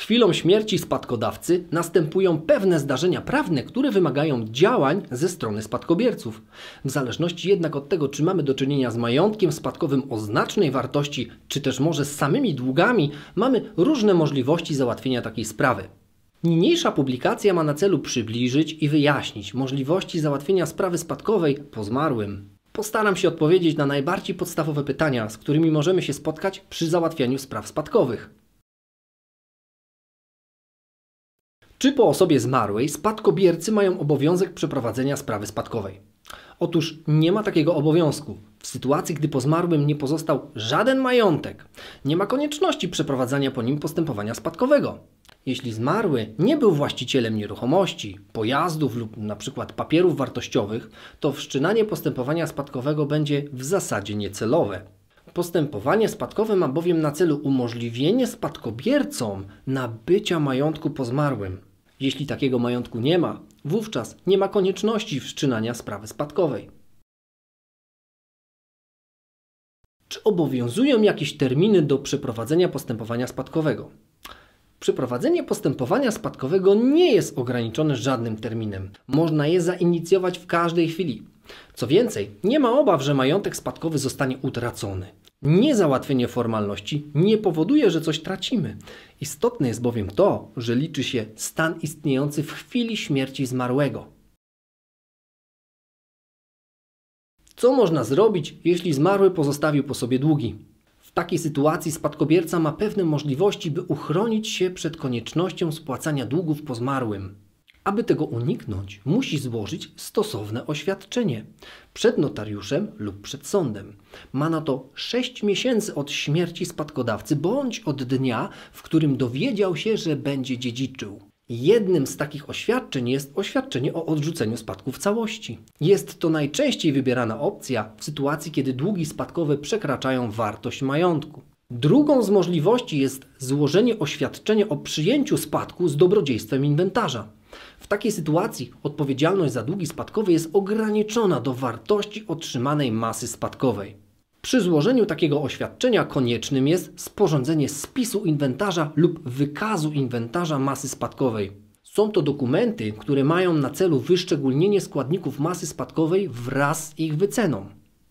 chwilą śmierci spadkodawcy następują pewne zdarzenia prawne, które wymagają działań ze strony spadkobierców. W zależności jednak od tego, czy mamy do czynienia z majątkiem spadkowym o znacznej wartości, czy też może z samymi długami, mamy różne możliwości załatwienia takiej sprawy. Niniejsza publikacja ma na celu przybliżyć i wyjaśnić możliwości załatwienia sprawy spadkowej po zmarłym. Postaram się odpowiedzieć na najbardziej podstawowe pytania, z którymi możemy się spotkać przy załatwianiu spraw spadkowych. Czy po osobie zmarłej spadkobiercy mają obowiązek przeprowadzenia sprawy spadkowej? Otóż nie ma takiego obowiązku. W sytuacji, gdy po zmarłym nie pozostał żaden majątek, nie ma konieczności przeprowadzania po nim postępowania spadkowego. Jeśli zmarły nie był właścicielem nieruchomości, pojazdów lub np. papierów wartościowych, to wszczynanie postępowania spadkowego będzie w zasadzie niecelowe. Postępowanie spadkowe ma bowiem na celu umożliwienie spadkobiercom nabycia majątku po zmarłym. Jeśli takiego majątku nie ma, wówczas nie ma konieczności wszczynania sprawy spadkowej. Czy obowiązują jakieś terminy do przeprowadzenia postępowania spadkowego? Przeprowadzenie postępowania spadkowego nie jest ograniczone żadnym terminem. Można je zainicjować w każdej chwili. Co więcej, nie ma obaw, że majątek spadkowy zostanie utracony. Niezałatwienie formalności nie powoduje, że coś tracimy. Istotne jest bowiem to, że liczy się stan istniejący w chwili śmierci zmarłego. Co można zrobić, jeśli zmarły pozostawił po sobie długi? W takiej sytuacji spadkobierca ma pewne możliwości, by uchronić się przed koniecznością spłacania długów po zmarłym. Aby tego uniknąć, musi złożyć stosowne oświadczenie przed notariuszem lub przed sądem. Ma na to 6 miesięcy od śmierci spadkodawcy bądź od dnia, w którym dowiedział się, że będzie dziedziczył. Jednym z takich oświadczeń jest oświadczenie o odrzuceniu spadku w całości. Jest to najczęściej wybierana opcja w sytuacji, kiedy długi spadkowe przekraczają wartość majątku. Drugą z możliwości jest złożenie oświadczenia o przyjęciu spadku z dobrodziejstwem inwentarza. W takiej sytuacji odpowiedzialność za długi spadkowe jest ograniczona do wartości otrzymanej masy spadkowej. Przy złożeniu takiego oświadczenia koniecznym jest sporządzenie spisu inwentarza lub wykazu inwentarza masy spadkowej. Są to dokumenty, które mają na celu wyszczególnienie składników masy spadkowej wraz z ich wyceną.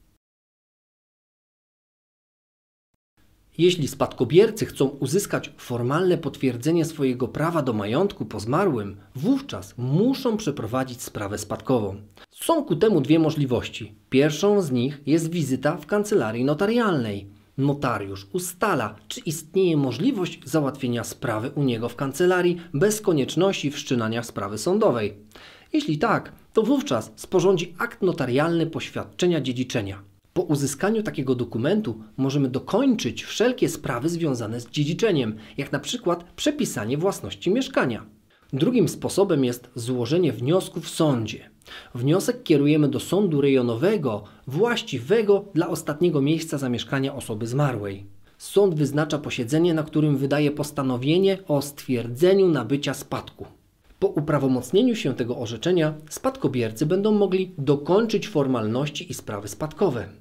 Jeśli spadkobiercy chcą uzyskać formalne potwierdzenie swojego prawa do majątku po zmarłym, wówczas muszą przeprowadzić sprawę spadkową. Są ku temu dwie możliwości. Pierwszą z nich jest wizyta w kancelarii notarialnej. Notariusz ustala, czy istnieje możliwość załatwienia sprawy u niego w kancelarii bez konieczności wszczynania sprawy sądowej. Jeśli tak, to wówczas sporządzi akt notarialny poświadczenia dziedziczenia. Po uzyskaniu takiego dokumentu możemy dokończyć wszelkie sprawy związane z dziedziczeniem, jak na przykład przepisanie własności mieszkania. Drugim sposobem jest złożenie wniosku w sądzie. Wniosek kierujemy do sądu rejonowego właściwego dla ostatniego miejsca zamieszkania osoby zmarłej. Sąd wyznacza posiedzenie, na którym wydaje postanowienie o stwierdzeniu nabycia spadku. Po uprawomocnieniu się tego orzeczenia spadkobiercy będą mogli dokończyć formalności i sprawy spadkowe.